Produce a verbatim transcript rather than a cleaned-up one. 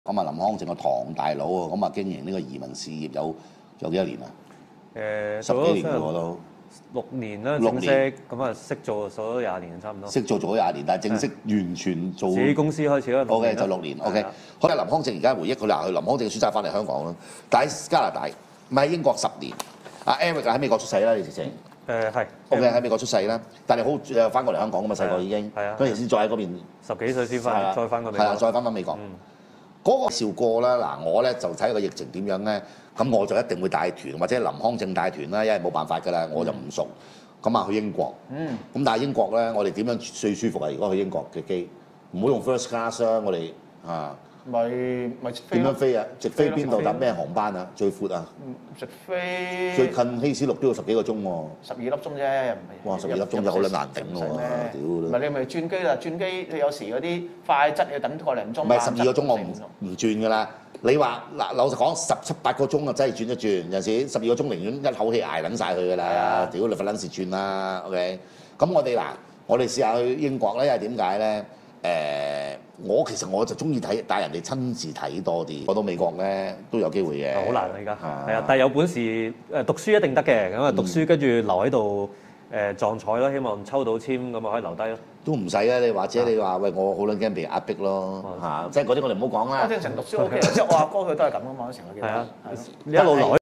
咁啊，林康正個唐大佬啊，咁啊經營呢個移民事業有有幾多年啊？ 誒， 十幾年喎都。 六年啦， 六正式咁啊，識做做咗廿年差唔多。 識做做咗廿年，但係正式完全做自己公司開始啦。 O K 就六年 O K。好啦，林康正而家回憶佢嗱，佢林康正選擇翻嚟香港啦，但喺加拿大唔係英國十年。阿 Eric 喺美國出世啦，你直情。 誒係。 O K 喺美國出世啦，但係好誒翻過嚟香港㗎嘛，細個已經。 係啊。 嗰陣先再喺嗰邊。 十幾歲先翻，再翻過美國。 係啊，再翻返美國。嗰個笑過啦，嗱我咧就睇個疫情點樣咧，咁我就一定會帶團，或者林康正帶團啦，因為冇辦法㗎啦，我就唔熟。咁啊去英國，嗯，咁但係英國咧，我哋點樣最舒服啊？如果去英國嘅機，唔好用 first class 啦，我哋啊， 咪咪點樣飛啊？直飛邊度搭咩航班啊？最闊啊？ 直飛最近希斯路都要十幾個鐘喎。 十二粒鐘啫，又唔係。 哇！十二粒鐘就好撚難頂喎，屌唔係你咪轉機啦，轉機你有時嗰啲快質要等個零鐘。 唔係十二個鐘我唔唔轉㗎啦。你話嗱老實講，十七八個鐘啊，真係轉一轉。有時十二個鐘寧願一口氣捱撚晒佢㗎啦。屌你份撚事轉啦 ，OK？咁我哋嗱，我哋試下去英國咧，因為點解咧？誒，我其實我就中意睇帶人哋親自睇多啲。我到美國咧都有機會嘅。 好難啊！而家係啊，但係有本事誒讀書一定得嘅。咁啊讀書跟住留喺度誒撞彩咯，希望抽到簽咁啊可以留低咯。 都唔使啊！你或者你話喂，我好撚驚被壓迫咯嚇，即係嗰啲我哋唔好講啦。 我正常讀書 O K，即係我阿哥佢都係咁啊嘛，成日記得。 係啊，一路來。